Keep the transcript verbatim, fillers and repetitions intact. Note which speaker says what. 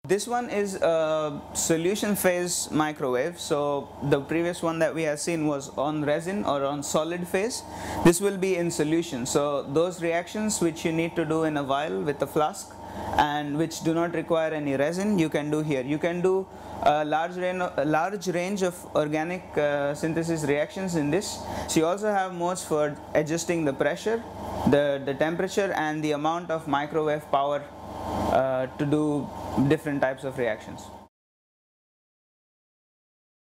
Speaker 1: This one is a solution phase microwave. So the previous one that we have seen was on resin or on solid phase. This will be in solution. So those reactions which you need to do in a vial with a flask and which do not require any resin, you can do here. You can do a large range of, a large range of organic uh, synthesis reactions in this. So you also have modes for adjusting the pressure, the, the temperature and the amount of microwave power uh, to do different types of reactions.